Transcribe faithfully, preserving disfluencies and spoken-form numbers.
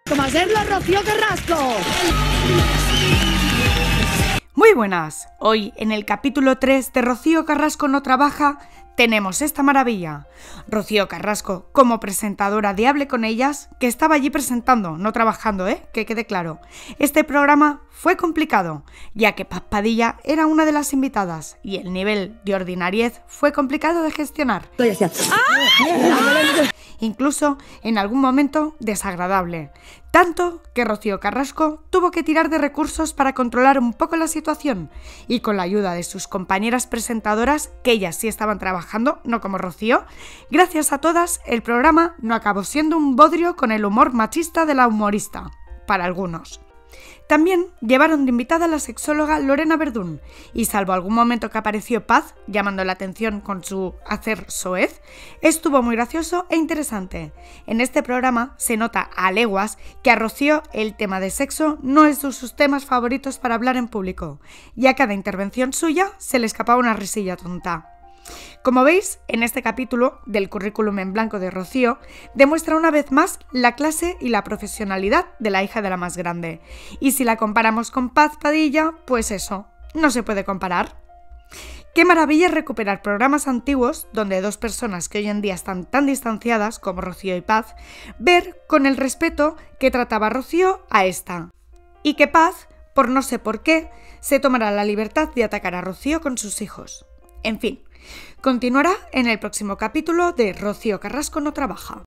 Como hacerlo, Rocío Carrasco. Muy buenas. Hoy, en el capítulo tres de Rocío Carrasco no trabaja, tenemos esta maravilla. Rocío Carrasco, como presentadora de Hable con ellas, que estaba allí presentando, no trabajando, ¿eh? Que quede claro. Este programa fue complicado, ya que Paz Padilla era una de las invitadas y el nivel de ordinariez fue complicado de gestionar. Incluso, en algún momento, desagradable. Tanto que Rocío Carrasco tuvo que tirar de recursos para controlar un poco la situación y con la ayuda de sus compañeras presentadoras, que ellas sí estaban trabajando, no como Rocío, gracias a todas el programa no acabó siendo un bodrio con el humor machista de la humorista, para algunos. También llevaron de invitada a la sexóloga Lorena Verdún y salvo algún momento que apareció Paz, llamando la atención con su hacer soez, estuvo muy gracioso e interesante. En este programa se nota a leguas que a Rocío el tema de sexo no es de sus temas favoritos para hablar en público, y a cada intervención suya se le escapaba una risilla tonta. Como veis, en este capítulo del currículum en blanco de Rocío, demuestra una vez más la clase y la profesionalidad de la hija de la más grande. Y si la comparamos con Paz Padilla, pues eso, no se puede comparar. Qué maravilla recuperar programas antiguos donde dos personas que hoy en día están tan distanciadas como Rocío y Paz, ver con el respeto que trataba Rocío a esta. Y que Paz, por no sé por qué, se tomará la libertad de atacar a Rocío con sus hijos. En fin, continuará en el próximo capítulo de Rocío Carrasco no trabaja.